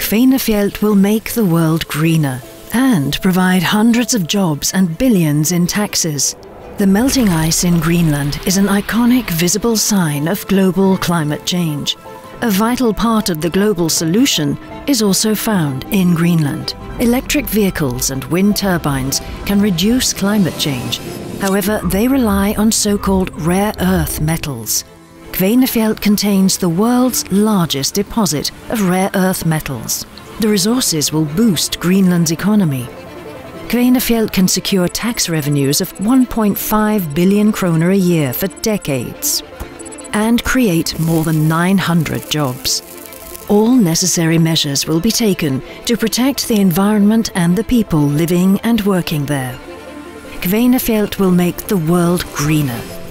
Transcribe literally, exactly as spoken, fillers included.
Kvanefjeld will make the world greener and provide hundreds of jobs and billions in taxes. The melting ice in Greenland is an iconic visible sign of global climate change. A vital part of the global solution is also found in Greenland. Electric vehicles and wind turbines can reduce climate change. However, they rely on so-called rare earth metals. Kvanefjeld contains the world's largest deposit of rare earth metals. The resources will boost Greenland's economy. Kvanefjeld can secure tax revenues of one point five billion kroner a year for decades and create more than nine hundred jobs. All necessary measures will be taken to protect the environment and the people living and working there. Kvanefjeld will make the world greener.